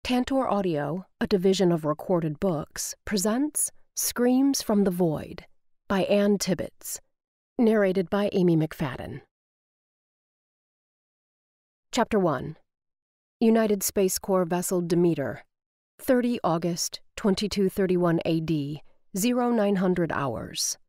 Tantor Audio, a division of Recorded Books, presents Screams from the Void by Tibbets, narrated by Amy McFadden. Chapter 1. United Space Corps vessel Demeter, 30 August 2231 AD, 0900 hours.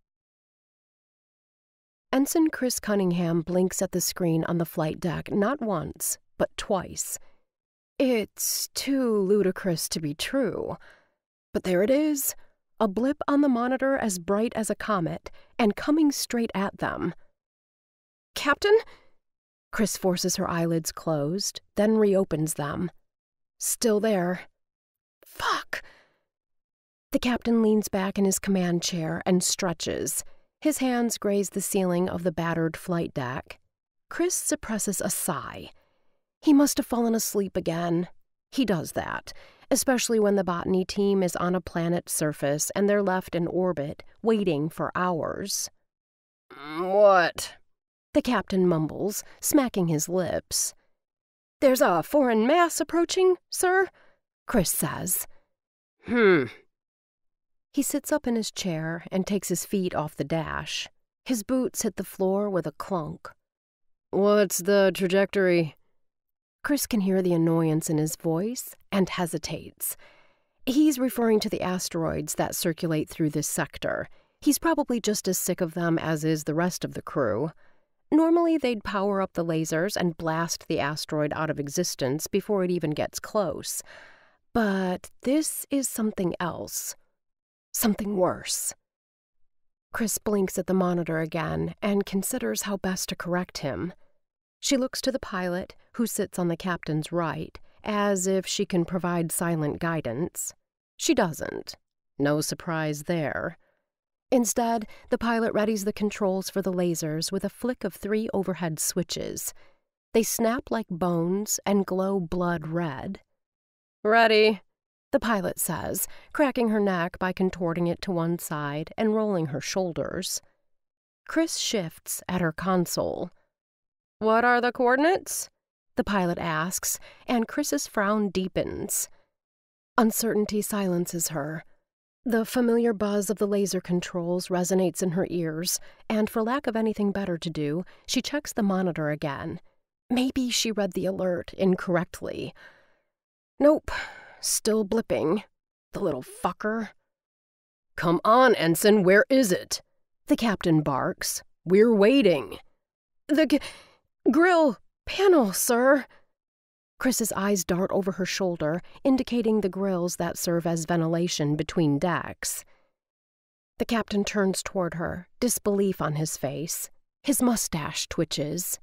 Ensign Chris Cunningham blinks at the screen on the flight deck not once, but twice. It's too ludicrous to be true. But there it is, a blip on the monitor as bright as a comet, and coming straight at them. "Captain?" Chris forces her eyelids closed, then reopens them. Still there. Fuck! The captain leans back in his command chair and stretches. His hands graze the ceiling of the battered flight deck. Chris suppresses a sigh. He must have fallen asleep again. He does that, especially when the botany team is on a planet's surface and they're left in orbit, waiting for hours. "What?" the captain mumbles, smacking his lips. "There's a foreign mass approaching, sir," Chris says. He sits up in his chair and takes his feet off the dash. His boots hit the floor with a clunk. "What's the trajectory?" Chris can hear the annoyance in his voice and hesitates. He's referring to the asteroids that circulate through this sector. He's probably just as sick of them as is the rest of the crew. Normally, they'd power up the lasers and blast the asteroid out of existence before it even gets close. But this is something else. Something worse. Chris blinks at the monitor again and considers how best to correct him. She looks to the pilot, who sits on the captain's right, as if she can provide silent guidance. She doesn't. No surprise there. Instead, the pilot readies the controls for the lasers with a flick of 3 overhead switches. They snap like bones and glow blood red. "Ready," the pilot says, cracking her neck by contorting it to one side and rolling her shoulders. Chris shifts at her console. "What are the coordinates?" the pilot asks, and Chris's frown deepens. Uncertainty silences her. The familiar buzz of the laser controls resonates in her ears, and for lack of anything better to do, she checks the monitor again. Maybe she read the alert incorrectly. Nope, still blipping. The little fucker. "Come on, Ensign, where is it?" the captain barks. "We're waiting." "The grill panel, sir." Chris's eyes dart over her shoulder, indicating the grills that serve as ventilation between decks. The captain turns toward her, disbelief on his face. His mustache twitches.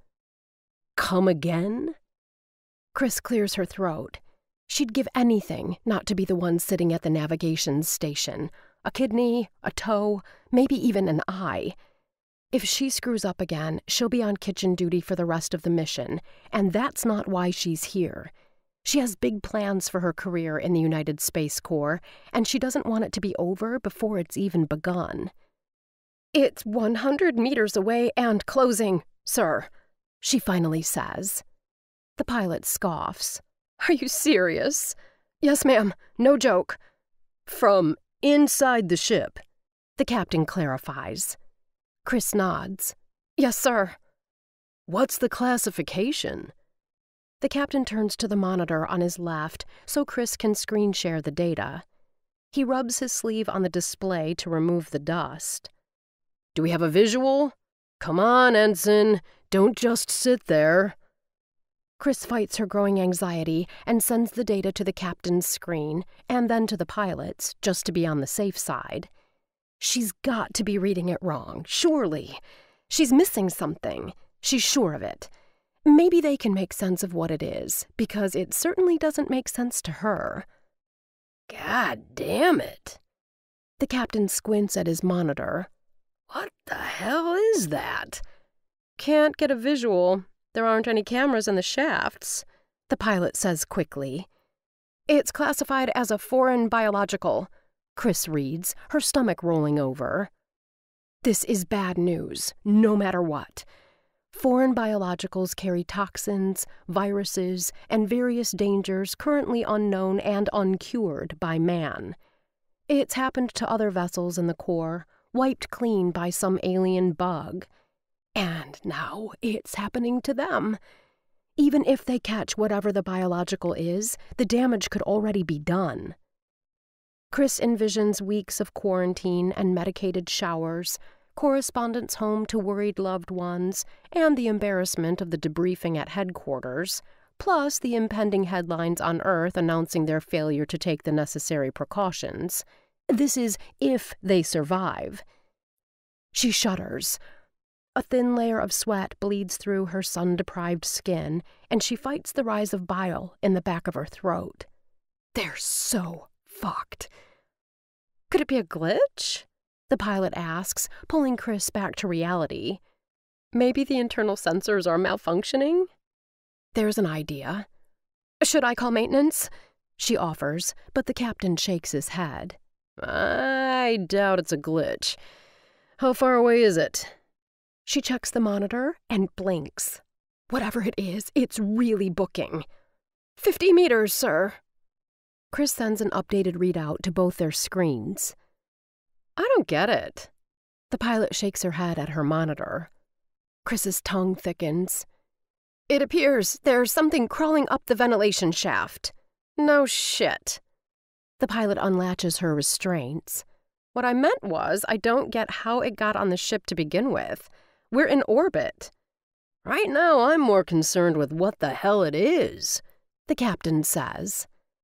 "Come again?" Chris clears her throat. She'd give anything not to be the one sitting at the navigation station. A kidney, a toe, maybe even an eye. If she screws up again, she'll be on kitchen duty for the rest of the mission, and that's not why she's here. She has big plans for her career in the United Space Corps, and she doesn't want it to be over before it's even begun. "It's 100 meters away and closing, sir," she finally says. The pilot scoffs. "Are you serious?" "Yes, ma'am. No joke." "From inside the ship," the captain clarifies. Chris nods. "Yes, sir." "What's the classification?" The captain turns to the monitor on his left so Chris can screen share the data. He rubs his sleeve on the display to remove the dust. "Do we have a visual? Come on, Ensign. Don't just sit there." Chris fights her growing anxiety and sends the data to the captain's screen and then to the pilot's, just to be on the safe side. She's got to be reading it wrong, surely. She's missing something. She's sure of it. Maybe they can make sense of what it is, because it certainly doesn't make sense to her. "God damn it." The captain squints at his monitor. "What the hell is that?" "Can't get a visual. There aren't any cameras in the shafts," the pilot says quickly. "It's classified as a foreign biological," Chris reads, her stomach rolling over. This is bad news, no matter what. Foreign biologicals carry toxins, viruses, and various dangers currently unknown and uncured by man. It's happened to other vessels in the core, wiped clean by some alien bug. And now it's happening to them. Even if they catch whatever the biological is, the damage could already be done. Chris envisions weeks of quarantine and medicated showers, correspondence home to worried loved ones, and the embarrassment of the debriefing at headquarters, plus the impending headlines on Earth announcing their failure to take the necessary precautions. This is if they survive. She shudders. A thin layer of sweat bleeds through her sun-deprived skin, and she fights the rise of bile in the back of her throat. They're so fucked. Could it be a glitch? The pilot asks, pulling Chris back to reality. Maybe the internal sensors are malfunctioning? There's an idea. Should I call maintenance? She offers, but the captain shakes his head. I doubt it's a glitch. How far away is it? She checks the monitor and blinks. Whatever it is, it's really booking. 50 meters, sir. Chris sends an updated readout to both their screens. I don't get it. The pilot shakes her head at her monitor. Chris's tongue thickens. It appears there's something crawling up the ventilation shaft. No shit. The pilot unlatches her restraints. What I meant was, I don't get how it got on the ship to begin with. We're in orbit. Right now, I'm more concerned with what the hell it is, the captain says.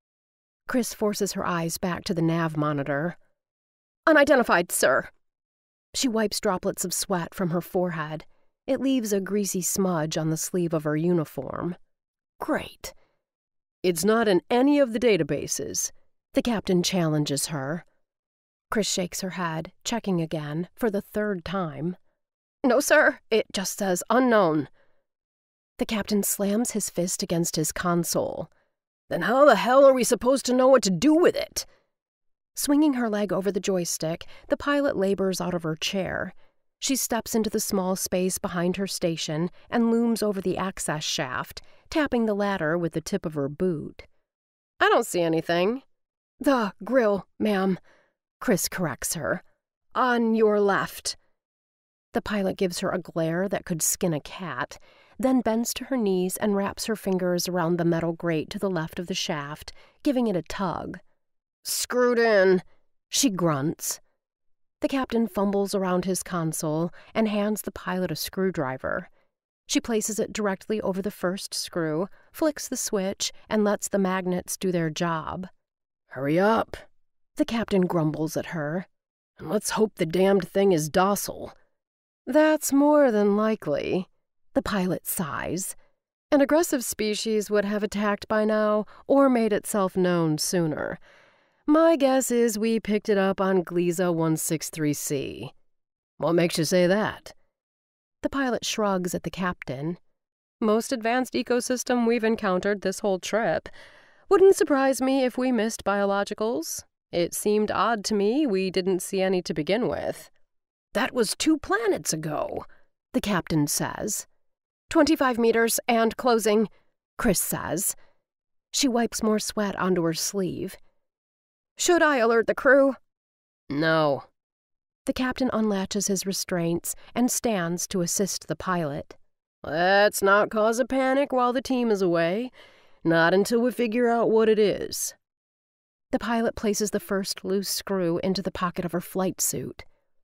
Chris forces her eyes back to the nav monitor. Unidentified, sir. She wipes droplets of sweat from her forehead. It leaves a greasy smudge on the sleeve of her uniform. Great. It's not in any of the databases. The captain challenges her. Chris shakes her head, checking again, for the third time. No, sir. It just says unknown. The captain slams his fist against his console. Then how the hell are we supposed to know what to do with it? Swinging her leg over the joystick, the pilot labors out of her chair. She steps into the small space behind her station and looms over the access shaft, tapping the ladder with the tip of her boot. I don't see anything. The grill, ma'am. Chris corrects her. On your left. The pilot gives her a glare that could skin a cat, then bends to her knees and wraps her fingers around the metal grate to the left of the shaft, giving it a tug. Screwed in, she grunts. The captain fumbles around his console and hands the pilot a screwdriver. She places it directly over the first screw, flicks the switch, and lets the magnets do their job. Hurry up, the captain grumbles at her. And let's hope the damned thing is docile. That's more than likely, the pilot sighs. An aggressive species would have attacked by now or made itself known sooner. My guess is we picked it up on Gliesa 163C. What makes you say that? The pilot shrugs at the captain. Most advanced ecosystem we've encountered this whole trip. Wouldn't surprise me if we missed biologicals. It seemed odd to me we didn't see any to begin with. That was 2 planets ago, the captain says. 25 meters and closing, Chris says. She wipes more sweat onto her sleeve. Should I alert the crew? No. The captain unlatches his restraints and stands to assist the pilot. Let's not cause a panic while the team is away. Not until we figure out what it is. The pilot places the first loose screw into the pocket of her flight suit.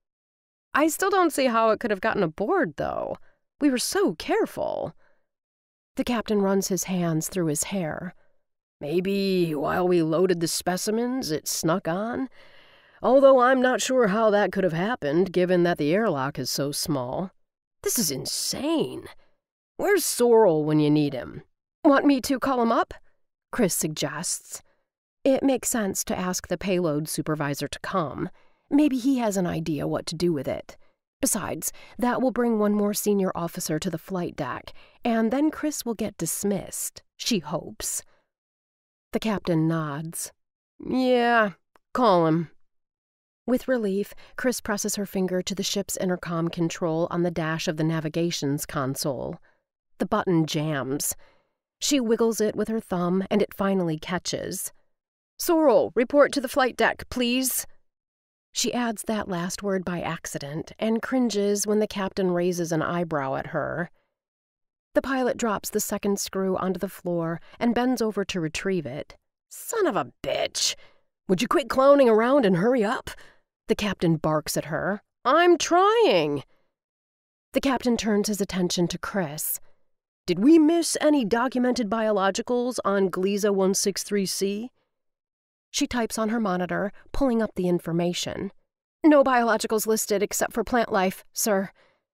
I still don't see how it could have gotten aboard, though. We were so careful. The captain runs his hands through his hair. Maybe while we loaded the specimens, it snuck on? Although I'm not sure how that could have happened, given that the airlock is so small. This is insane. Where's Sorrel when you need him? Want me to call him up? Chris suggests. It makes sense to ask the payload supervisor to come. Maybe he has an idea what to do with it. Besides, that will bring one more senior officer to the flight deck, and then Chris will get dismissed, she hopes. The captain nods. Yeah, call him. With relief, Chris presses her finger to the ship's intercom control on the dash of the navigations console. The button jams. She wiggles it with her thumb, and it finally catches. "Sorrel, report to the flight deck, please." She adds that last word by accident and cringes when the captain raises an eyebrow at her. The pilot drops the second screw onto the floor and bends over to retrieve it. "Son of a bitch! Would you quit clowning around and hurry up?" The captain barks at her. "I'm trying." The captain turns his attention to Chris. "Did we miss any documented biologicals on Gliesa 163C?" She types on her monitor, pulling up the information. "No biologicals listed except for plant life, sir."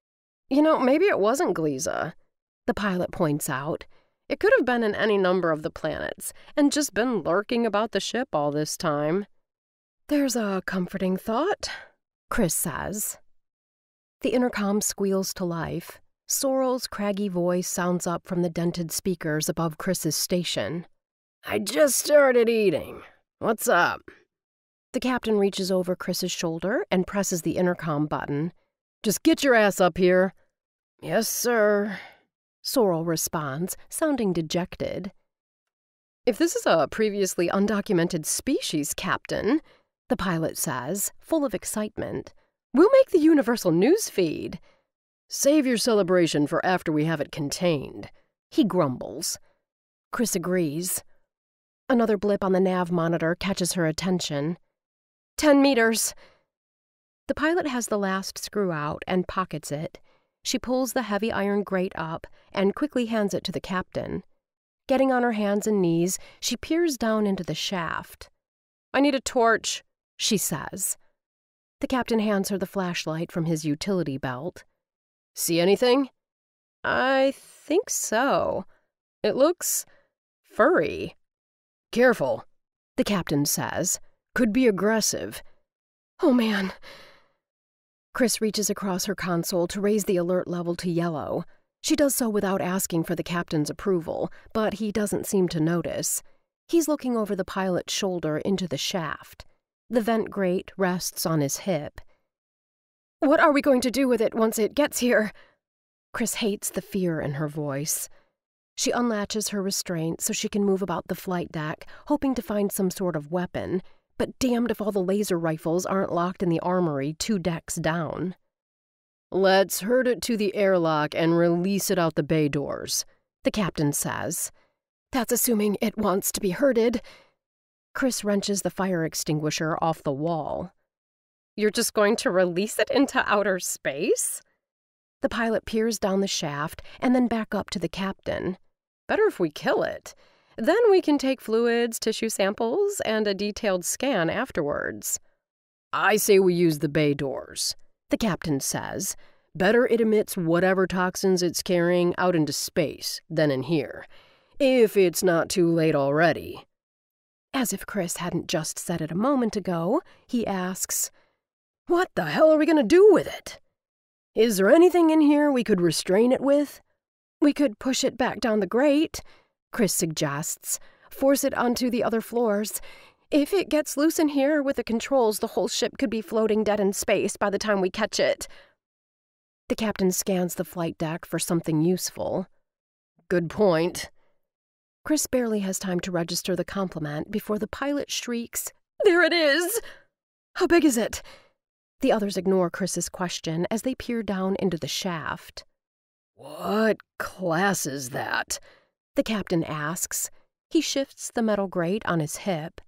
Maybe it wasn't Gliesa," the pilot points out. "It could have been in any number of the planets, and just been lurking about the ship all this time." "There's a comforting thought," Chris says. The intercom squeals to life. Sorrel's craggy voice sounds up from the dented speakers above Chris's station. "I just started eating. What's up?" The captain reaches over Chris's shoulder and presses the intercom button. "Just get your ass up here." "Yes, sir," Sorrel responds, sounding dejected. "If this is a previously undocumented species, Captain," the pilot says, full of excitement, "we'll make the universal news feed." "Save your celebration for after we have it contained," he grumbles. Chris agrees. Another blip on the nav monitor catches her attention. 10 meters. The pilot has the last screw out and pockets it. She pulls the heavy iron grate up and quickly hands it to the captain. Getting on her hands and knees, she peers down into the shaft. "I need a torch," she says. The captain hands her the flashlight from his utility belt. "See anything?" "I think so. It looks furry." "Careful," the captain says. "Could be aggressive." "Oh, man." Chris reaches across her console to raise the alert level to yellow. She does so without asking for the captain's approval, but he doesn't seem to notice. He's looking over the pilot's shoulder into the shaft. The vent grate rests on his hip. "What are we going to do with it once it gets here?" Chris hates the fear in her voice. She unlatches her restraint so she can move about the flight deck, hoping to find some sort of weapon, but damned if all the laser rifles aren't locked in the armory 2 decks down. "Let's herd it to the airlock and release it out the bay doors," the captain says. "That's assuming it wants to be herded." Chris wrenches the fire extinguisher off the wall. "You're just going to release it into outer space?" The pilot peers down the shaft and then back up to the captain. "Better if we kill it. Then we can take fluids, tissue samples, and a detailed scan afterwards." "I say we use the bay doors," the captain says. "Better it emits whatever toxins it's carrying out into space than in here. If it's not too late already." As if Chris hadn't just said it a moment ago, he asks, "What the hell are we going to do with it? Is there anything in here we could restrain it with?" "We could push it back down the grate," Chris suggests. "Force it onto the other floors. If it gets loose in here with the controls, the whole ship could be floating dead in space by the time we catch it." The captain scans the flight deck for something useful. "Good point." Chris barely has time to register the compliment before the pilot shrieks, "There it is!" "How big is it?" The others ignore Chris's question as they peer down into the shaft. "What class is that?" the captain asks. He shifts the metal grate on his hip.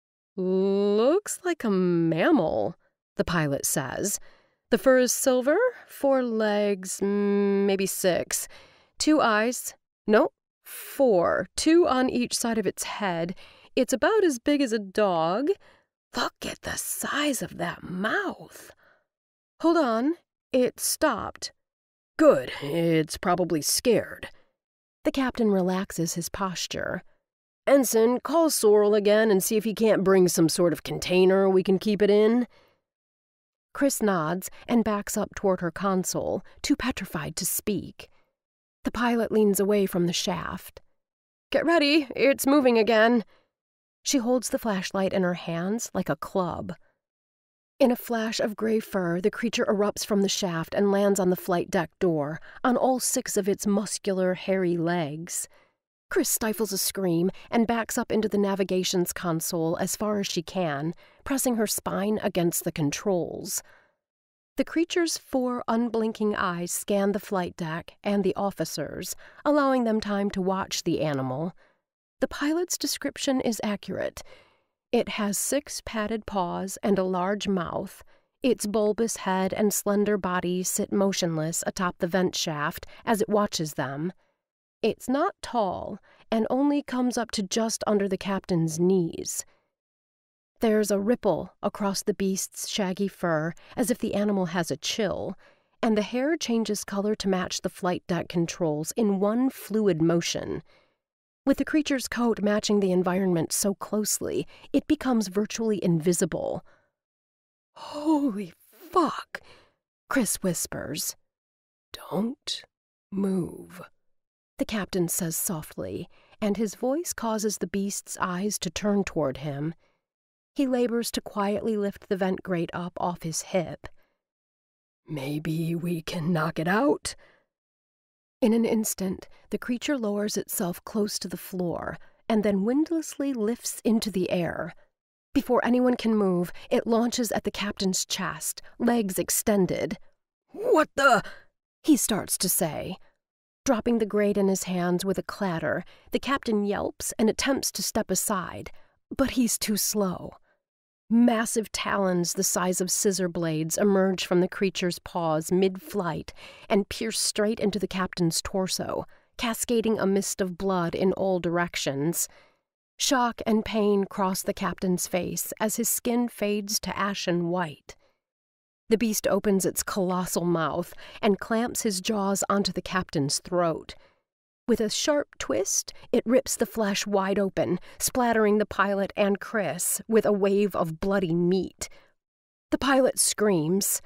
"Looks like a mammal," the pilot says. "The fur is silver, 4 legs, maybe 6. 2 eyes. No, 4. 2 on each side of its head. It's about as big as a dog. Look at the size of that mouth." "Hold on. It stopped." "Good. It's probably scared." The captain relaxes his posture. "Ensign, call Sorrel again and see if he can't bring some sort of container we can keep it in." Chris nods and backs up toward her console, too petrified to speak. The pilot leans away from the shaft. "Get ready, it's moving again." She holds the flashlight in her hands like a club. In a flash of gray fur, the creature erupts from the shaft and lands on the flight deck door, on all 6 of its muscular, hairy legs. Chris stifles a scream and backs up into the navigations console as far as she can, pressing her spine against the controls. The creature's 4 unblinking eyes scan the flight deck and the officers, allowing them time to watch the animal. The pilot's description is accurate. It has 6 padded paws and a large mouth. Its bulbous head and slender body sit motionless atop the vent shaft as it watches them. It's not tall and only comes up to just under the captain's knees. There's a ripple across the beast's shaggy fur as if the animal has a chill, and the hair changes color to match the flight deck controls in one fluid motion. With the creature's coat matching the environment so closely, it becomes virtually invisible. "Holy fuck," Chris whispers. "Don't move," the captain says softly, and his voice causes the beast's eyes to turn toward him. He labors to quietly lift the vent grate up off his hip. "Maybe we can knock it out." In an instant, the creature lowers itself close to the floor and then windlessly lifts into the air. Before anyone can move, it launches at the captain's chest, legs extended. "What the?" he starts to say. Dropping the grate in his hands with a clatter, the captain yelps and attempts to step aside, but he's too slow. Massive talons the size of scissor blades emerge from the creature's paws mid-flight and pierce straight into the captain's torso, cascading a mist of blood in all directions. Shock and pain cross the captain's face as his skin fades to ashen white. The beast opens its colossal mouth and clamps his jaws onto the captain's throat. With a sharp twist, it rips the flesh wide open, splattering the pilot and Chris with a wave of bloody meat. The pilot screams.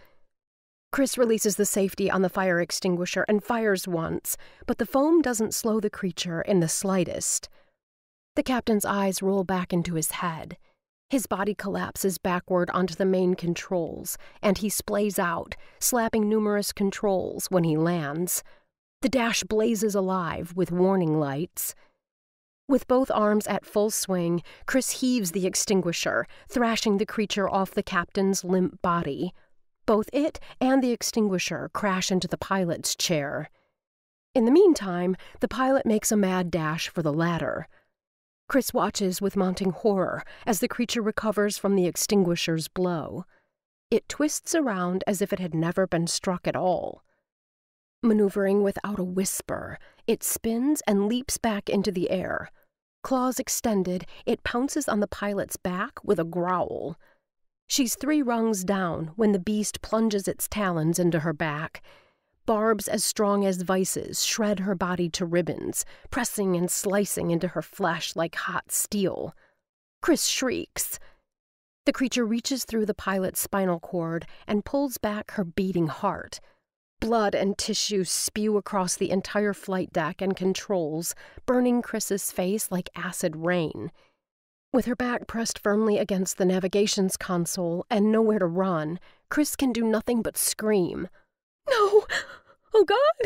Chris releases the safety on the fire extinguisher and fires once, but the foam doesn't slow the creature in the slightest. The captain's eyes roll back into his head. His body collapses backward onto the main controls, and he splays out, slapping numerous controls when he lands. The dash blazes alive with warning lights. With both arms at full swing, Chris heaves the extinguisher, thrashing the creature off the captain's limp body. Both it and the extinguisher crash into the pilot's chair. In the meantime, the pilot makes a mad dash for the ladder. Chris watches with mounting horror as the creature recovers from the extinguisher's blow. It twists around as if it had never been struck at all. Maneuvering without a whisper, it spins and leaps back into the air. Claws extended, it pounces on the pilot's back with a growl. She's 3 rungs down when the beast plunges its talons into her back. Barbs as strong as vices shred her body to ribbons, pressing and slicing into her flesh like hot steel. Chris shrieks. The creature reaches through the pilot's spinal cord and pulls back her beating heart. Blood and tissue spew across the entire flight deck and controls, burning Chris's face like acid rain. With her back pressed firmly against the navigations console and nowhere to run, Chris can do nothing but scream. "No! Oh, God!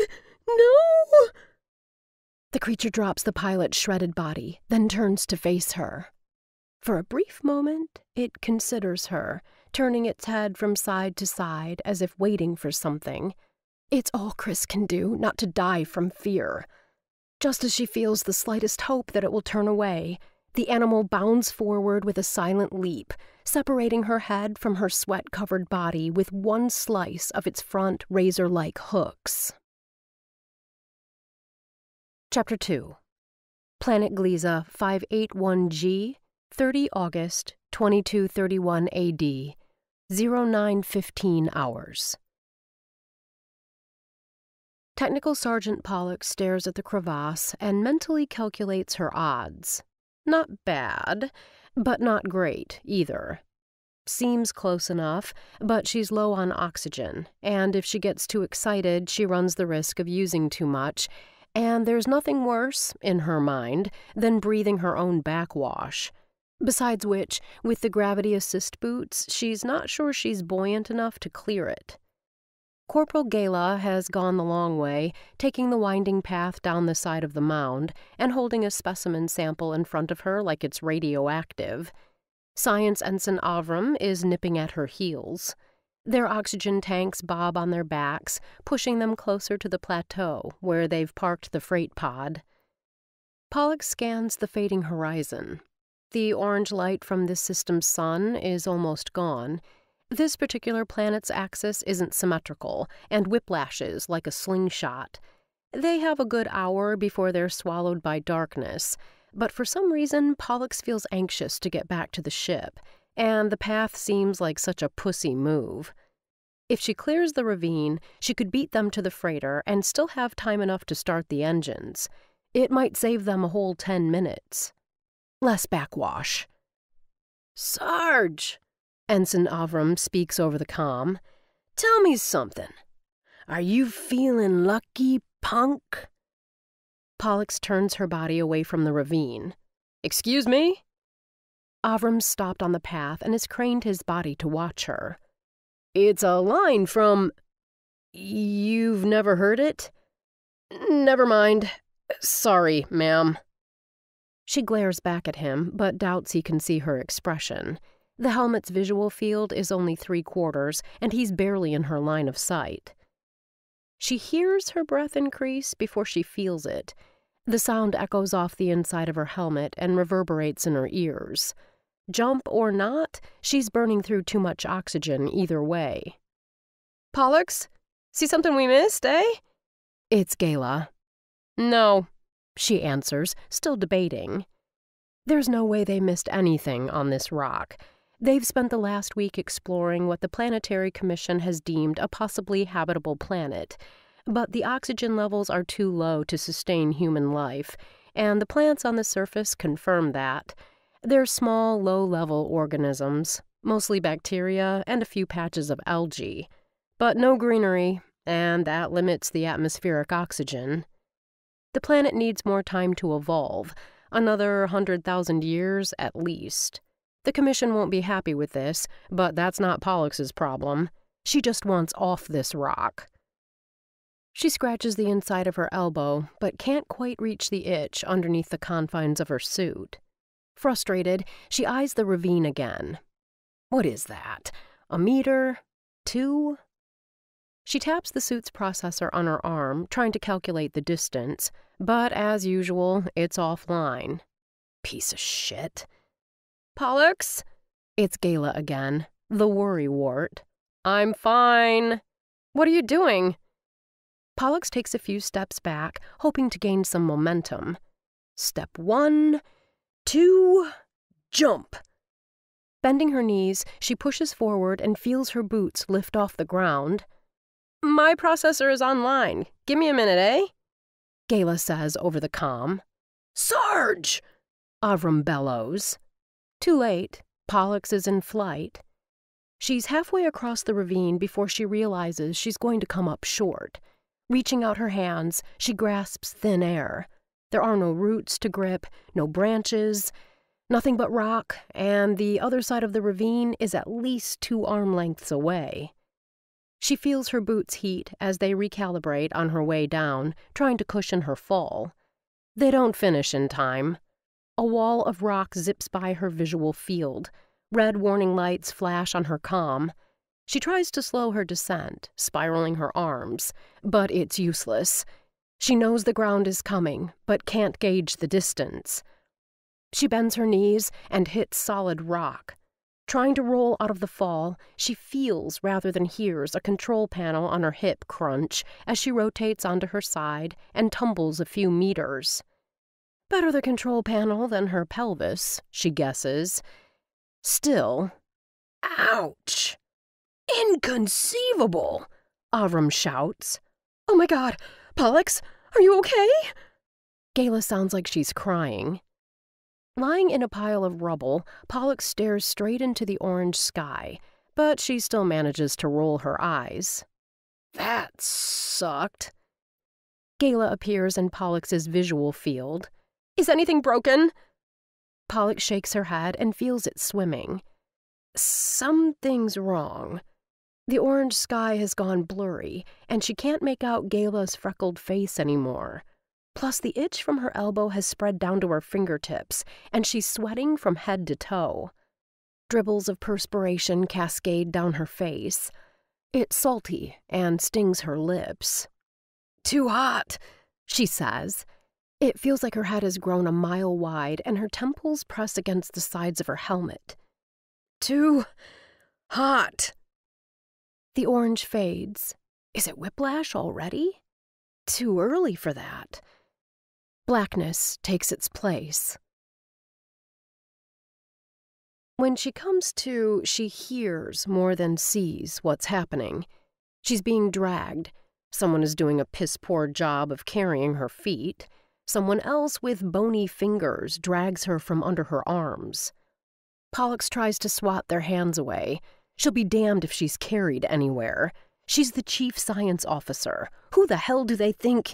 No!" The creature drops the pilot's shredded body, then turns to face her. For a brief moment, it considers her, turning its head from side to side as if waiting for something. It's all Chris can do not to die from fear. Just as she feels the slightest hope that it will turn away, the animal bounds forward with a silent leap, separating her head from her sweat-covered body with one slice of its front razor-like hooks. Chapter 2. Planet Gliese 581G, 30 August, 2231 AD, 0915 hours. Technical Sergeant Pollock stares at the crevasse and mentally calculates her odds. Not bad, but not great either. Seems close enough, but she's low on oxygen, and if she gets too excited, she runs the risk of using too much, and there's nothing worse, in her mind, than breathing her own backwash. Besides which, with the gravity assist boots, she's not sure she's buoyant enough to clear it. Corporal Gala has gone the long way, taking the winding path down the side of the mound and holding a specimen sample in front of her like it's radioactive. Science Ensign Avram is nipping at her heels. Their oxygen tanks bob on their backs, pushing them closer to the plateau where they've parked the freight pod. Pollux scans the fading horizon. The orange light from this system's sun is almost gone. This particular planet's axis isn't symmetrical and whiplashes like a slingshot. They have a good hour before they're swallowed by darkness, but for some reason Pollux feels anxious to get back to the ship, and the path seems like such a pussy move. If she clears the ravine, she could beat them to the freighter and still have time enough to start the engines. It might save them a whole 10 minutes. Less backwash. "Sarge!" Ensign Avram speaks over the comm. "Tell me something. Are you feeling lucky, punk?" Pollux turns her body away from the ravine. "Excuse me?" Avram stopped on the path and has craned his body to watch her. "It's a line from... You've never heard it? Never mind. Sorry, ma'am." She glares back at him, but doubts he can see her expression. The helmet's visual field is only 3/4, and he's barely in her line of sight. She hears her breath increase before she feels it. The sound echoes off the inside of her helmet and reverberates in her ears. Jump or not, she's burning through too much oxygen either way. "Pollux? See something we missed, eh?" It's Gala. "No," she answers, still debating. There's no way they missed anything on this rock. They've spent the last week exploring what the Planetary Commission has deemed a possibly habitable planet, but the oxygen levels are too low to sustain human life, and the plants on the surface confirm that. They're small, low-level organisms, mostly bacteria and a few patches of algae, but no greenery, and that limits the atmospheric oxygen. The planet needs more time to evolve, another 100,000 years at least. The Commission won't be happy with this, but that's not Pollux's problem. She just wants off this rock. She scratches the inside of her elbow, but can't quite reach the itch underneath the confines of her suit. Frustrated, she eyes the ravine again. What is that? A meter? 2? She taps the suit's processor on her arm, trying to calculate the distance, but as usual, it's offline. Piece of shit. "Pollux?" It's Gala again, the worrywart. "I'm fine. What are you doing?" Pollux takes a few steps back, hoping to gain some momentum. Step 1, 2, jump. Bending her knees, she pushes forward and feels her boots lift off the ground. "My processor is online. Give me a minute, eh?" Gala says over the comm. "Sarge!" Avram bellows. Too late. Pollux is in flight. She's halfway across the ravine before she realizes she's going to come up short. Reaching out her hands, she grasps thin air. There are no roots to grip, no branches, nothing but rock, and the other side of the ravine is at least 2 arm lengths away. She feels her boots heat as they recalibrate on her way down, trying to cushion her fall. They don't finish in time. A wall of rock zips by her visual field. Red warning lights flash on her comm. She tries to slow her descent, spiraling her arms, but it's useless. She knows the ground is coming, but can't gauge the distance. She bends her knees and hits solid rock. Trying to roll out of the fall, she feels rather than hears a control panel on her hip crunch as she rotates onto her side and tumbles a few meters. Better the control panel than her pelvis, she guesses. Still, ouch! Inconceivable! Avram shouts. "Oh my God! Pollux, are you okay?" Gala sounds like she's crying. Lying in a pile of rubble, Pollux stares straight into the orange sky, but she still manages to roll her eyes. "That sucked." Gala appears in Pollux's visual field. "Is anything broken?" Pollock shakes her head and feels it swimming. Something's wrong. The orange sky has gone blurry, and she can't make out Gala's freckled face anymore. Plus, the itch from her elbow has spread down to her fingertips, and she's sweating from head to toe. Dribbles of perspiration cascade down her face. It's salty and stings her lips. "Too hot," she says. It feels like her head has grown a mile wide, and her temples press against the sides of her helmet. "Too hot." The orange fades. Is it whiplash already? Too early for that. Blackness takes its place. When she comes to, she hears more than sees what's happening. She's being dragged. Someone is doing a piss-poor job of carrying her feet. Someone else with bony fingers drags her from under her arms. Pollux tries to swat their hands away. She'll be damned if she's carried anywhere. She's the chief science officer. Who the hell do they think?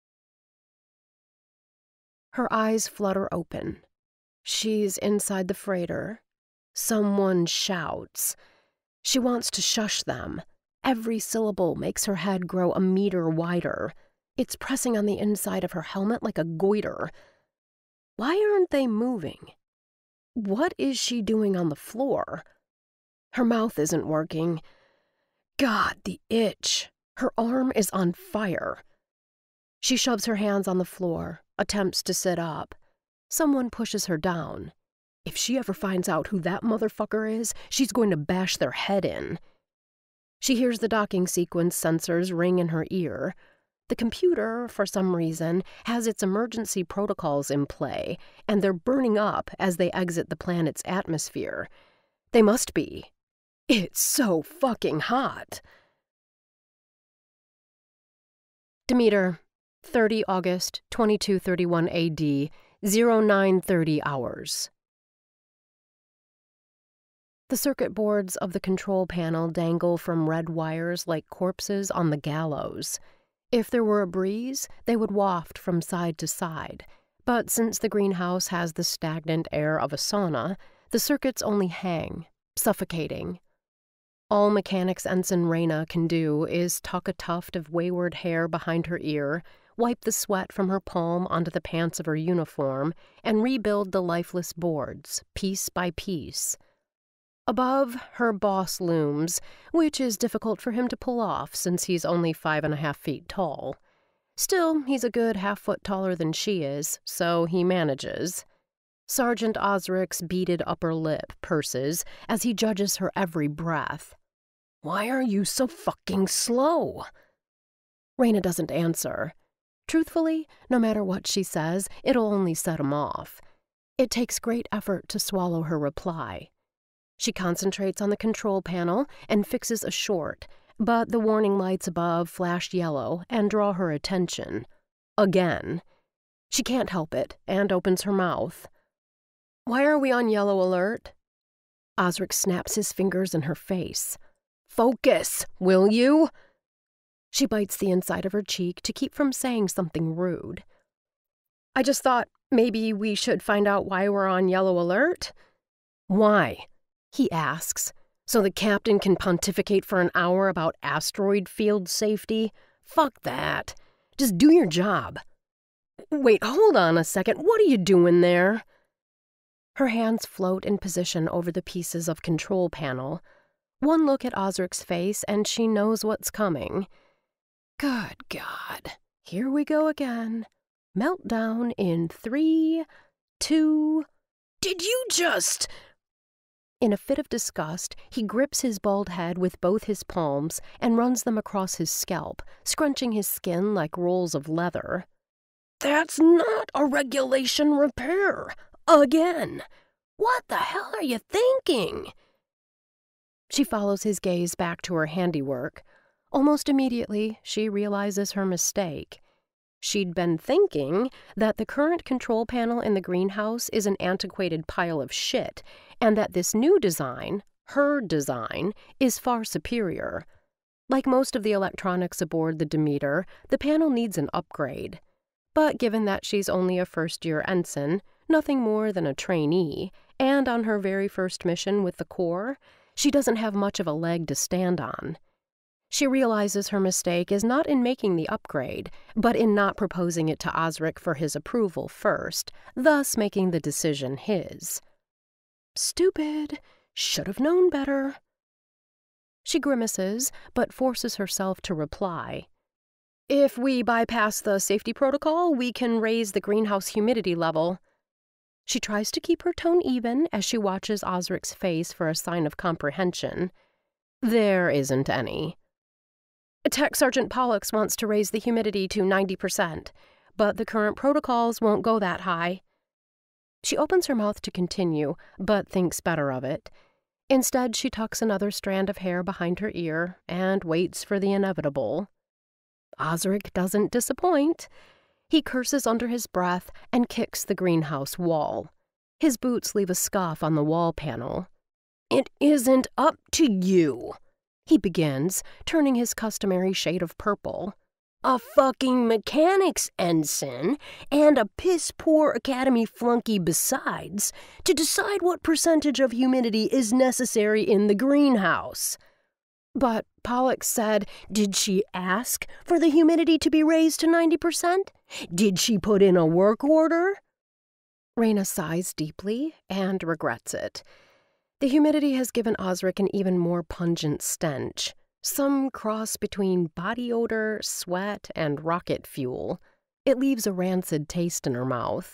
Her eyes flutter open. She's inside the freighter. Someone shouts. She wants to shush them. Every syllable makes her head grow a meter wider. It's pressing on the inside of her helmet like a goiter. Why aren't they moving? What is she doing on the floor? Her mouth isn't working. God, the itch. Her arm is on fire. She shoves her hands on the floor, attempts to sit up. Someone pushes her down. If she ever finds out who that motherfucker is, she's going to bash their head in. She hears the docking sequence sensors ring in her ear. The computer, for some reason, has its emergency protocols in play, and they're burning up as they exit the planet's atmosphere. They must be. It's so fucking hot. Demeter, 30 August, 2231 AD, 0930 hours. The circuit boards of the control panel dangle from red wires like corpses on the gallows. If there were a breeze, they would waft from side to side. But since the greenhouse has the stagnant air of a sauna, the circuits only hang, suffocating. All Mechanics Ensign Raina can do is tuck a tuft of wayward hair behind her ear, wipe the sweat from her palm onto the pants of her uniform, and rebuild the lifeless boards, piece by piece. Above, her boss looms, which is difficult for him to pull off since he's only 5.5 feet tall. Still, he's a good half-foot taller than she is, so he manages. Sergeant Osric's beaded upper lip purses as he judges her every breath. "Why are you so fucking slow?" Raina doesn't answer. Truthfully, no matter what she says, it'll only set him off. It takes great effort to swallow her reply. She concentrates on the control panel and fixes a short, but the warning lights above flash yellow and draw her attention. Again. She can't help it and opens her mouth. "Why are we on yellow alert?" Osric snaps his fingers in her face. "Focus, will you?" She bites the inside of her cheek to keep from saying something rude. "I just thought maybe we should find out why we're on yellow alert." "Why?" he asks. "So the captain can pontificate for an hour about asteroid field safety? Fuck that. Just do your job." "Wait, hold on a second. What are you doing there?" Her hands float in position over the pieces of control panel. One look at Osric's face and she knows what's coming. Good God. Here we go again. Meltdown in 3, 2... Did you just... In a fit of disgust, he grips his bald head with both his palms and runs them across his scalp, scrunching his skin like rolls of leather. "That's not a regulation repair. Again. What the hell are you thinking?" She follows his gaze back to her handiwork. Almost immediately, she realizes her mistake. She'd been thinking that the current control panel in the greenhouse is an antiquated pile of shit, and that this new design, her design, is far superior. Like most of the electronics aboard the Demeter, the panel needs an upgrade. But given that she's only a first-year ensign, nothing more than a trainee, and on her very first mission with the Corps, she doesn't have much of a leg to stand on. She realizes her mistake is not in making the upgrade, but in not proposing it to Osric for his approval first, thus making the decision his. Stupid. Should have known better. She grimaces, but forces herself to reply. If we bypass the safety protocol, we can raise the greenhouse humidity level. She tries to keep her tone even as she watches Osric's face for a sign of comprehension. There isn't any. Tech Sergeant Pollux wants to raise the humidity to 90%, but the current protocols won't go that high. She opens her mouth to continue, but thinks better of it. Instead, she tucks another strand of hair behind her ear and waits for the inevitable. Osric doesn't disappoint. He curses under his breath and kicks the greenhouse wall. His boots leave a scuff on the wall panel. It isn't up to you, he begins, turning his customary shade of purple. A fucking mechanics ensign, and a piss-poor academy flunky besides, to decide what percentage of humidity is necessary in the greenhouse. But Pollux said, did she ask for the humidity to be raised to 90%? Did she put in a work order? Raina sighs deeply and regrets it. The humidity has given Osric an even more pungent stench. Some cross between body odor, sweat, and rocket fuel. It leaves a rancid taste in her mouth.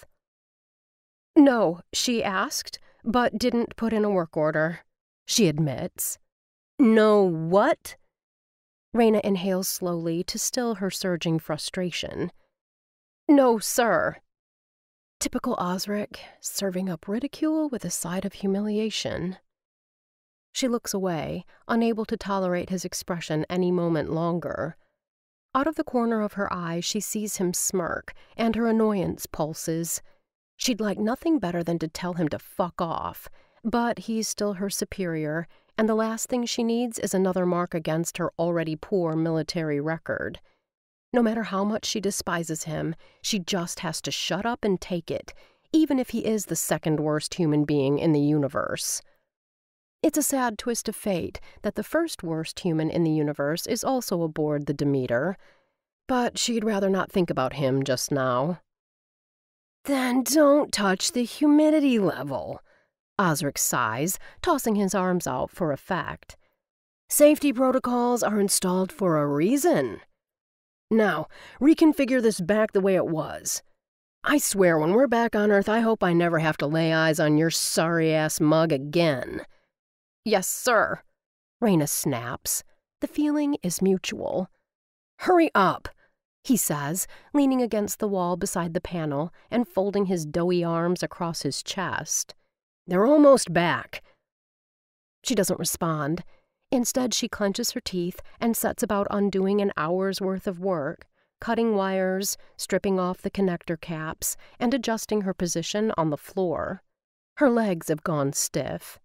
No, she asked, but didn't put in a work order, she admits. No what? Raina inhales slowly to still her surging frustration. No, sir. Typical Osric, serving up ridicule with a side of humiliation. She looks away, unable to tolerate his expression any moment longer. Out of the corner of her eye, she sees him smirk, and her annoyance pulses. She'd like nothing better than to tell him to fuck off, but he's still her superior, and the last thing she needs is another mark against her already poor military record. No matter how much she despises him, she just has to shut up and take it, even if he is the second worst human being in the universe. It's a sad twist of fate that the first worst human in the universe is also aboard the Demeter, but she'd rather not think about him just now. Then don't touch the humidity level, Osric sighs, tossing his arms out for effect. Safety protocols are installed for a reason. Now, reconfigure this back the way it was. I swear when we're back on Earth, I hope I never have to lay eyes on your sorry-ass mug again. Yes, sir, Raina snaps. The feeling is mutual. Hurry up, he says, leaning against the wall beside the panel and folding his doughy arms across his chest. They're almost back. She doesn't respond. Instead, she clenches her teeth and sets about undoing an hour's worth of work, cutting wires, stripping off the connector caps, and adjusting her position on the floor. Her legs have gone stiff.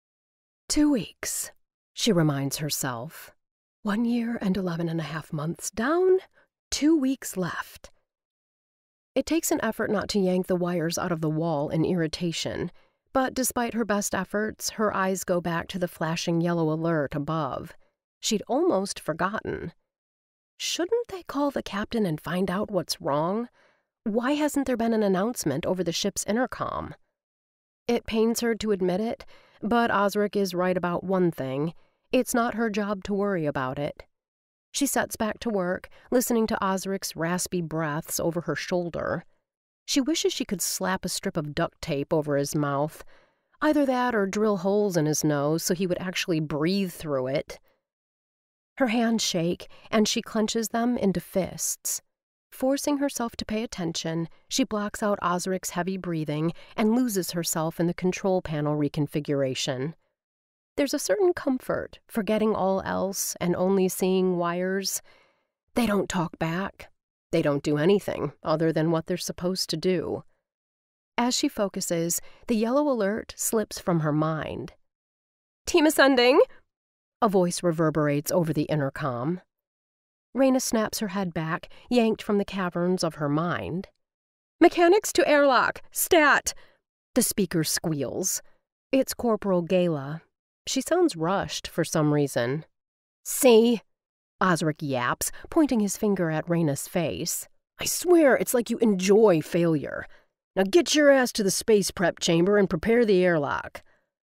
2 weeks, she reminds herself. 1 year and 11.5 months down, 2 weeks left. It takes an effort not to yank the wires out of the wall in irritation, but despite her best efforts, her eyes go back to the flashing yellow alert above. She'd almost forgotten. Shouldn't they call the captain and find out what's wrong? Why hasn't there been an announcement over the ship's intercom? It pains her to admit it, but Osric is right about one thing. It's not her job to worry about it. She sets back to work, listening to Osric's raspy breaths over her shoulder. She wishes she could slap a strip of duct tape over his mouth. Either that or drill holes in his nose so he would actually breathe through it. Her hands shake, and she clenches them into fists. Forcing herself to pay attention, she blocks out Osric's heavy breathing and loses herself in the control panel reconfiguration. There's a certain comfort, forgetting all else and only seeing wires. They don't talk back. They don't do anything other than what they're supposed to do. As she focuses, the yellow alert slips from her mind. Team ascending! A voice reverberates over the intercom. Raina snaps her head back, yanked from the caverns of her mind. Mechanics to airlock! Stat! The speaker squeals. It's Corporal Gala. She sounds rushed for some reason. See? Osric yaps, pointing his finger at Raina's face. I swear it's like you enjoy failure. Now get your ass to the space prep chamber and prepare the airlock.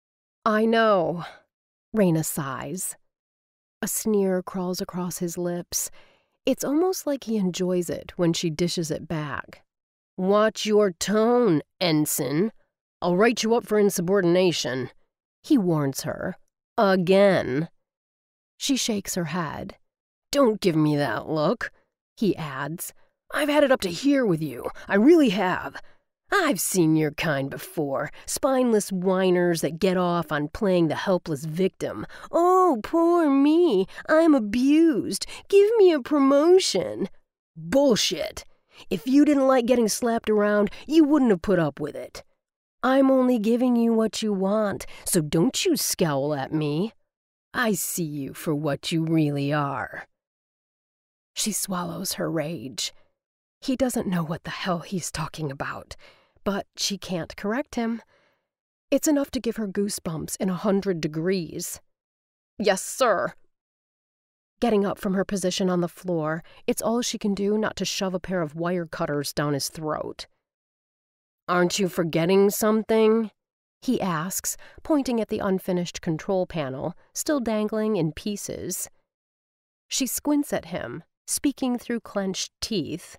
I know. Raina sighs. A sneer crawls across his lips. It's almost like he enjoys it when she dishes it back. Watch your tone, Ensign. I'll write you up for insubordination, he warns her. Again. She shakes her head. Don't give me that look, he adds. I've had it up to here with you. I really have. I've seen your kind before, spineless whiners that get off on playing the helpless victim. Oh, poor me, I'm abused. Give me a promotion. Bullshit. If you didn't like getting slapped around, you wouldn't have put up with it. I'm only giving you what you want, so don't you scowl at me. I see you for what you really are. She swallows her rage. He doesn't know what the hell he's talking about. But she can't correct him. It's enough to give her goosebumps in 100 degrees. Yes, sir. Getting up from her position on the floor, it's all she can do not to shove a pair of wire cutters down his throat. Aren't you forgetting something? He asks, pointing at the unfinished control panel, still dangling in pieces. She squints at him, speaking through clenched teeth.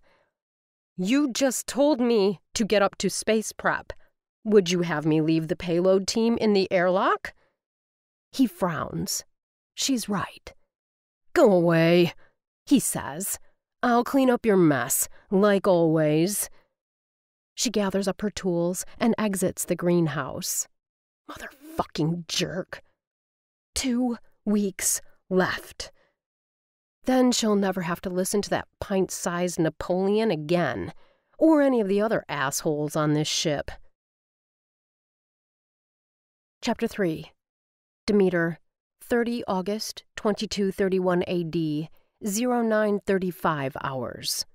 You just told me to get up to space prep. Would you have me leave the payload team in the airlock? He frowns. She's right. Go away, he says. I'll clean up your mess, like always. She gathers up her tools and exits the greenhouse. Motherfucking jerk. 2 weeks left. Then she'll never have to listen to that pint-sized Napoleon again, or any of the other assholes on this ship. Chapter 3. Demeter, 30 August 2231 AD, 0935 hours.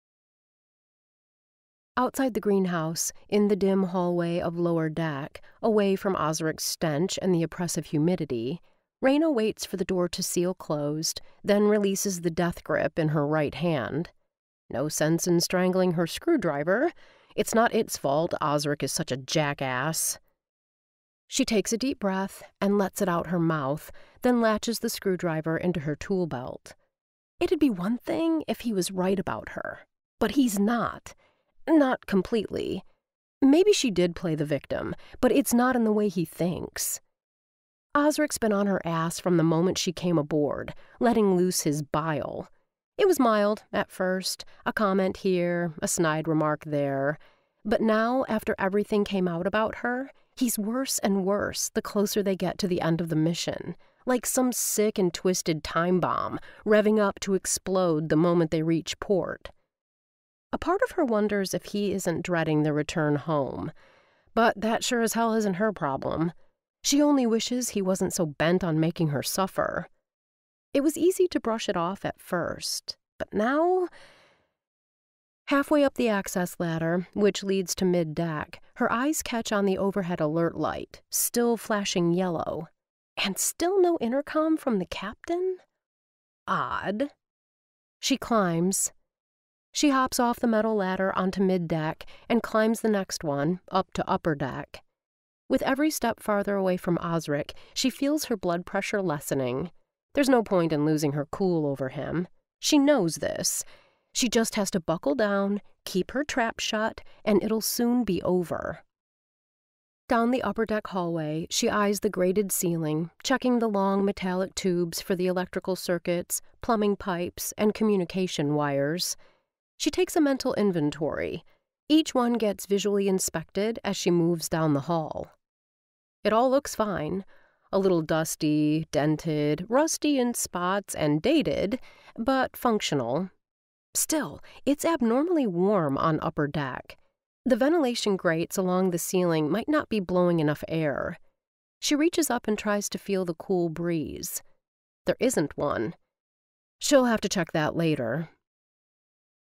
Outside the greenhouse, in the dim hallway of lower deck, away from Osric's stench and the oppressive humidity, Raina waits for the door to seal closed, then releases the death grip in her right hand. No sense in strangling her screwdriver. It's not its fault Osric is such a jackass. She takes a deep breath and lets it out her mouth, then latches the screwdriver into her tool belt. It'd be one thing if he was right about her, but he's not. Not completely. Maybe she did play the victim, but it's not in the way he thinks. Osric's been on her ass from the moment she came aboard, letting loose his bile. It was mild at first, a comment here, a snide remark there. But now, after everything came out about her, he's worse and worse the closer they get to the end of the mission, like some sick and twisted time bomb, revving up to explode the moment they reach port. A part of her wonders if he isn't dreading the return home. But that sure as hell isn't her problem. She only wishes he wasn't so bent on making her suffer. It was easy to brush it off at first, but now... Halfway up the access ladder, which leads to mid-deck, her eyes catch on the overhead alert light, still flashing yellow. And still no intercom from the captain? Odd. She climbs. She hops off the metal ladder onto mid-deck and climbs the next one, up to upper deck. With every step farther away from Osric, she feels her blood pressure lessening. There's no point in losing her cool over him. She knows this. She just has to buckle down, keep her trap shut, and it'll soon be over. Down the upper deck hallway, she eyes the grated ceiling, checking the long metallic tubes for the electrical circuits, plumbing pipes, and communication wires. She takes a mental inventory. Each one gets visually inspected as she moves down the hall. It all looks fine. A little dusty, dented, rusty in spots, and dated, but functional. Still, it's abnormally warm on upper deck. The ventilation grates along the ceiling might not be blowing enough air. She reaches up and tries to feel the cool breeze. There isn't one. She'll have to check that later.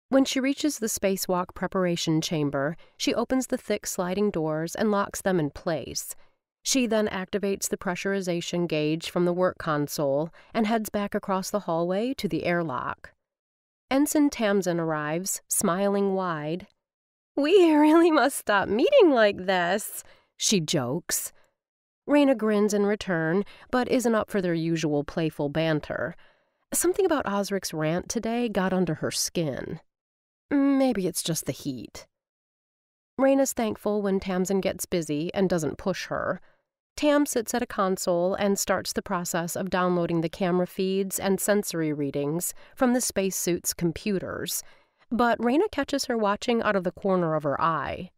When she reaches the spacewalk preparation chamber, she opens the thick sliding doors and locks them in place. She then activates the pressurization gauge from the work console and heads back across the hallway to the airlock. Ensign Tamsin arrives, smiling wide. "We really must stop meeting like this," she jokes. Raina grins in return, but isn't up for their usual playful banter. Something about Osric's rant today got under her skin. Maybe it's just the heat. Raina's thankful when Tamsin gets busy and doesn't push her. Tam sits at a console and starts the process of downloading the camera feeds and sensory readings from the spacesuit's computers, but Raina catches her watching out of the corner of her eye.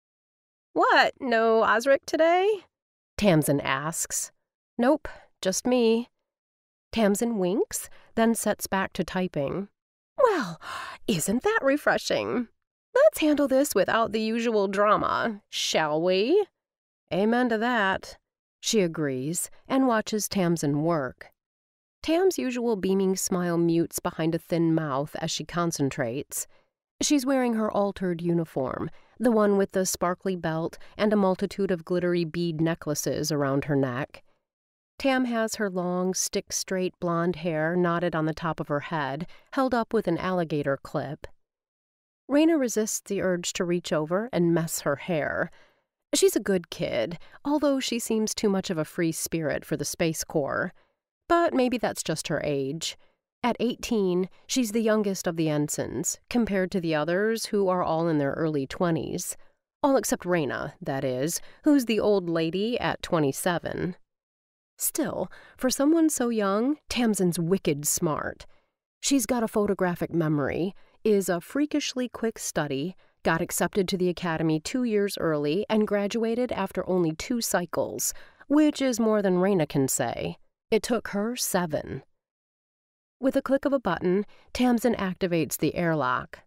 "What, no Osric today?" Tamsin asks. "Nope, just me." Tamsin winks, then sets back to typing. "Well, isn't that refreshing? Let's handle this without the usual drama, shall we?" "Amen to that," she agrees, and watches Tamsin work. Tam's usual beaming smile mutes behind a thin mouth as she concentrates. She's wearing her altered uniform, the one with the sparkly belt and a multitude of glittery bead necklaces around her neck. Tam has her long, stick-straight blonde hair knotted on the top of her head, held up with an alligator clip. Raina resists the urge to reach over and mess her hair. She's a good kid, although she seems too much of a free spirit for the Space Corps. But maybe that's just her age. At 18, she's the youngest of the ensigns, compared to the others who are all in their early 20s. All except Raina, that is, who's the old lady at 27. Still, for someone so young, Tamsin's wicked smart. She's got a photographic memory, is a freakishly quick study, got accepted to the academy 2 years early, and graduated after only 2 cycles, which is more than Raina can say. It took her 7. With a click of a button, Tamsin activates the airlock.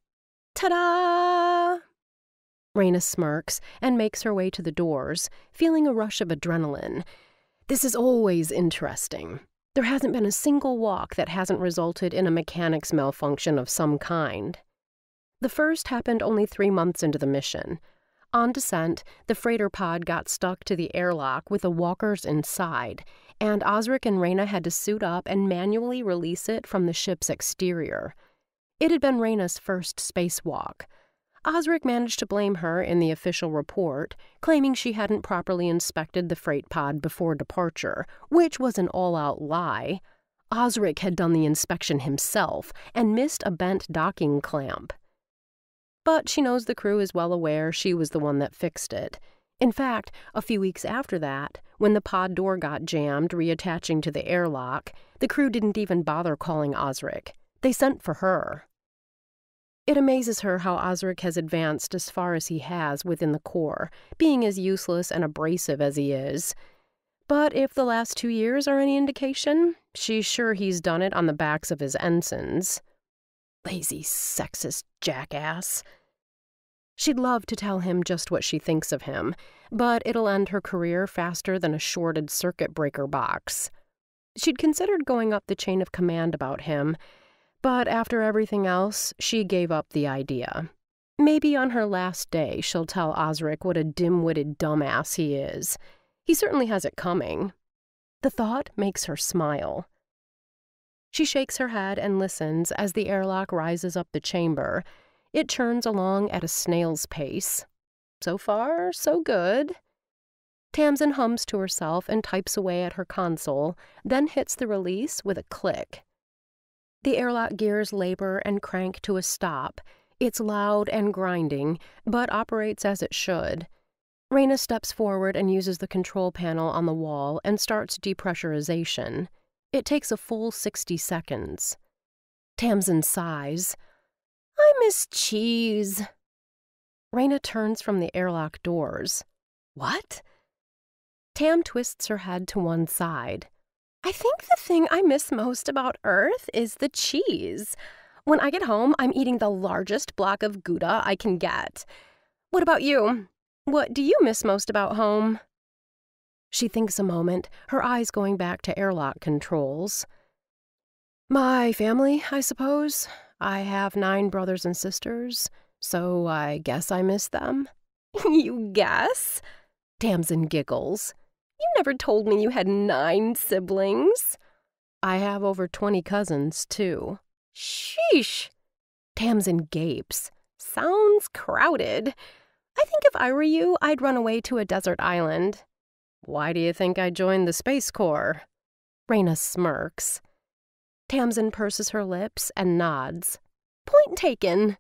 Ta-da! Raina smirks and makes her way to the doors, feeling a rush of adrenaline. This is always interesting. There hasn't been a single walk that hasn't resulted in a mechanics malfunction of some kind. The first happened only 3 months into the mission. On descent, the freighter pod got stuck to the airlock with the walkers inside, and Osric and Raina had to suit up and manually release it from the ship's exterior. It had been Raina's first spacewalk. Osric managed to blame her in the official report, claiming she hadn't properly inspected the freight pod before departure, which was an all-out lie. Osric had done the inspection himself and missed a bent docking clamp. But she knows the crew is well aware she was the one that fixed it. In fact, a few weeks after that, when the pod door got jammed reattaching to the airlock, the crew didn't even bother calling Osric. They sent for her. It amazes her how Osric has advanced as far as he has within the Corps, being as useless and abrasive as he is. But if the last 2 years are any indication, she's sure he's done it on the backs of his ensigns. Lazy, sexist jackass. She'd love to tell him just what she thinks of him, but it'll end her career faster than a shorted circuit breaker box. She'd considered going up the chain of command about him, but after everything else, she gave up the idea. Maybe on her last day she'll tell Osric what a dim-witted dumbass he is. He certainly has it coming. The thought makes her smile. She shakes her head and listens as the airlock rises up the chamber. It churns along at a snail's pace. So far, so good. Tamsin hums to herself and types away at her console, then hits the release with a click. The airlock gears labor and crank to a stop. It's loud and grinding, but operates as it should. Raina steps forward and uses the control panel on the wall and starts depressurization. It takes a full 60 seconds. Tamsin sighs. I miss cheese. Raina turns from the airlock doors. What? Tam twists her head to one side. I think the thing I miss most about Earth is the cheese. When I get home, I'm eating the largest block of Gouda I can get. What about you? What do you miss most about home? She thinks a moment, her eyes going back to airlock controls. My family, I suppose. I have 9 brothers and sisters, so I guess I miss them." "You guess?" Tamsin giggles. "You never told me you had 9 siblings." "I have over 20 cousins, too." "Sheesh." Tamsin gapes. "Sounds crowded. I think if I were you, I'd run away to a desert island." "Why do you think I joined the Space Corps?" Raina smirks. Tamsin purses her lips and nods. "Point taken."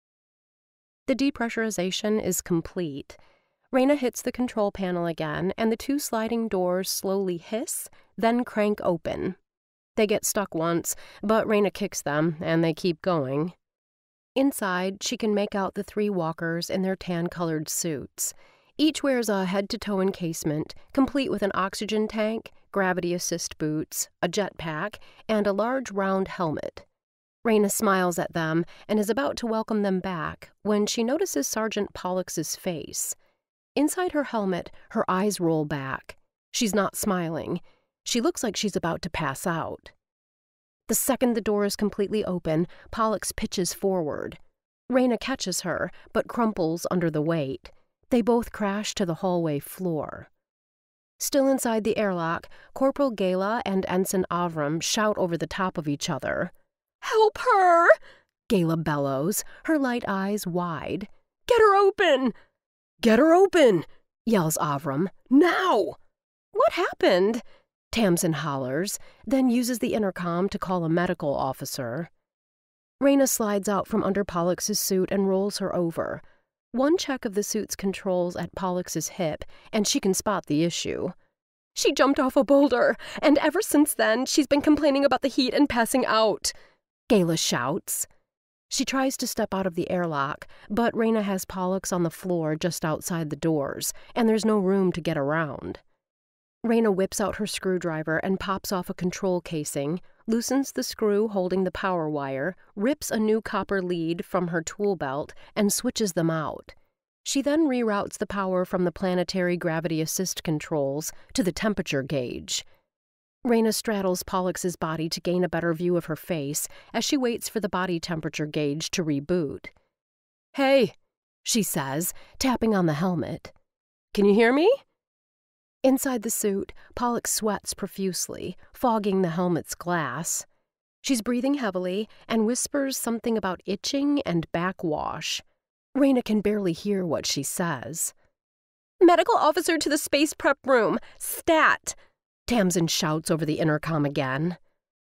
The depressurization is complete. Raina hits the control panel again, and the 2 sliding doors slowly hiss, then crank open. They get stuck once, but Raina kicks them, and they keep going. Inside, she can make out the 3 walkers in their tan-colored suits. Each wears a head-to-toe encasement, complete with an oxygen tank, gravity assist boots, a jetpack, and a large round helmet. Raina smiles at them and is about to welcome them back when she notices Sergeant Pollux's face. Inside her helmet, her eyes roll back. She's not smiling. She looks like she's about to pass out. The second the door is completely open, Pollux pitches forward. Raina catches her, but crumples under the weight. They both crash to the hallway floor. Still inside the airlock, Corporal Gala and Ensign Avram shout over the top of each other. "Help her!" Gala bellows, her light eyes wide. "Get her open!" "Get her open!" yells Avram. "Now!" "What happened?" Tamsin hollers, then uses the intercom to call a medical officer. Raina slides out from under Pollux's suit and rolls her over. One check of the suit's controls at Pollux's hip, and she can spot the issue. "She jumped off a boulder, and ever since then, she's been complaining about the heat and passing out," Gala shouts. She tries to step out of the airlock, but Raina has Pollux on the floor just outside the doors, and there's no room to get around. Raina whips out her screwdriver and pops off a control casing, loosens the screw holding the power wire, rips a new copper lead from her tool belt, and switches them out. She then reroutes the power from the planetary gravity assist controls to the temperature gauge. Raina straddles Pollux's body to gain a better view of her face as she waits for the body temperature gauge to reboot. "Hey," she says, tapping on the helmet. "Can you hear me?" Inside the suit, Pollux sweats profusely, fogging the helmet's glass. She's breathing heavily and whispers something about itching and backwash. Raina can barely hear what she says. "Medical officer to the space prep room! Stat!" Tamsin shouts over the intercom again.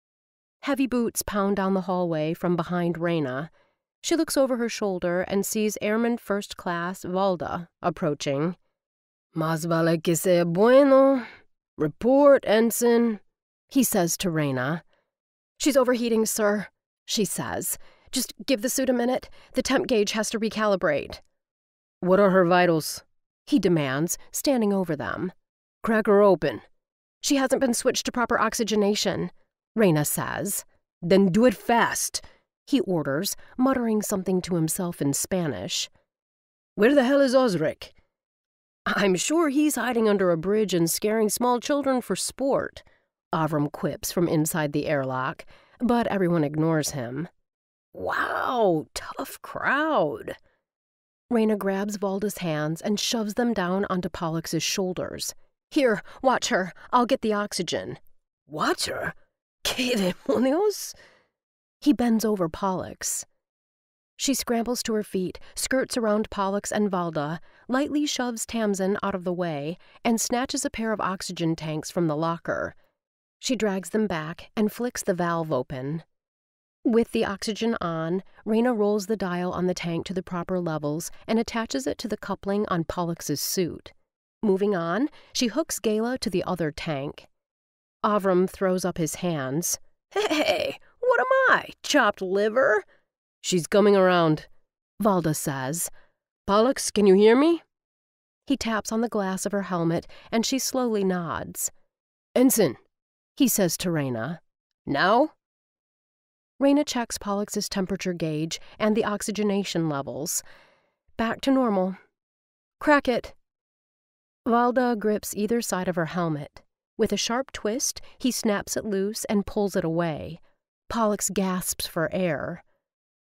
Heavy boots pound down the hallway from behind Raina. She looks over her shoulder and sees Airman First Class Valda approaching. "Más vale que sea bueno. Report, Ensign," he says to Raina. "She's overheating, sir," she says. "Just give the suit a minute. The temp gauge has to recalibrate." "What are her vitals?" he demands, standing over them. "Crack her open." "She hasn't been switched to proper oxygenation," Raina says. "Then do it fast," he orders, muttering something to himself in Spanish. "Where the hell is Osric?" "I'm sure he's hiding under a bridge and scaring small children for sport," Avram quips from inside the airlock, but everyone ignores him. "Wow, tough crowd." Raina grabs Valda's hands and shoves them down onto Pollux's shoulders. "Here, watch her. I'll get the oxygen." "Watch her? ¿Qué demonios?" He bends over Pollux. She scrambles to her feet, skirts around Pollux and Valda, lightly shoves Tamsin out of the way, and snatches a pair of oxygen tanks from the locker. She drags them back and flicks the valve open. With the oxygen on, Raina rolls the dial on the tank to the proper levels and attaches it to the coupling on Pollux's suit. Moving on, she hooks Gala to the other tank. Avram throws up his hands. "Hey, what am I, chopped liver?" "She's coming around," Valda says. "Pollux, can you hear me?" He taps on the glass of her helmet, and she slowly nods. "Ensign," he says to Raina. "Now?" Raina checks Pollux's temperature gauge and the oxygenation levels. Back to normal. "Crack it." Valda grips either side of her helmet. With a sharp twist, he snaps it loose and pulls it away. Pollux gasps for air.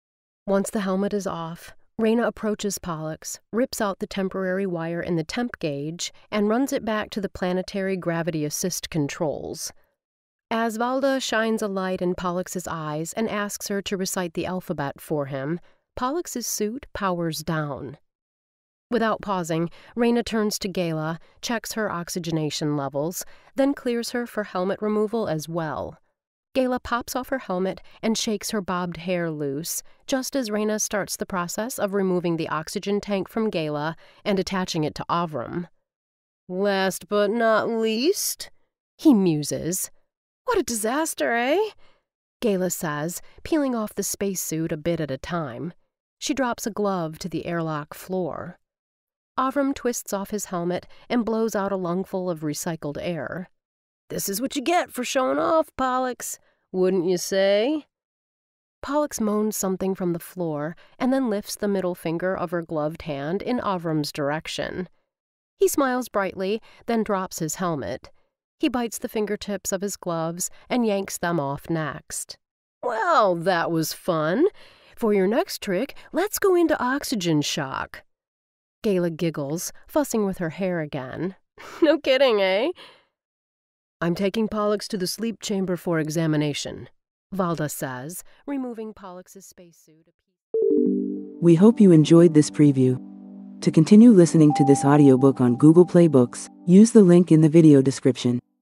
Once the helmet is off, Raina approaches Pollux, rips out the temporary wire in the temp gauge, and runs it back to the planetary gravity assist controls. As Valda shines a light in Pollux's eyes and asks her to recite the alphabet for him, Pollux's suit powers down. Without pausing, Raina turns to Gala, checks her oxygenation levels, then clears her for helmet removal as well. Gala pops off her helmet and shakes her bobbed hair loose, just as Raina starts the process of removing the oxygen tank from Gala and attaching it to Avram. "Last but not least," he muses. "What a disaster, eh?" Gala says, peeling off the spacesuit a bit at a time. She drops a glove to the airlock floor. Avram twists off his helmet and blows out a lungful of recycled air. "This is what you get for showing off, Pollux, wouldn't you say?" Pollux moans something from the floor and then lifts the middle finger of her gloved hand in Avram's direction. He smiles brightly, then drops his helmet. He bites the fingertips of his gloves and yanks them off next. "Well, that was fun. For your next trick, let's go into oxygen shock." Gala giggles, fussing with her hair again. "No kidding, eh?" "I'm taking Pollux to the sleep chamber for examination," Valda says, removing Pollux's spacesuit. We hope you enjoyed this preview. To continue listening to this audiobook on Google Play Books, use the link in the video description.